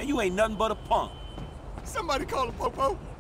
Man, you ain't nothing but a punk. Somebody call him Popo.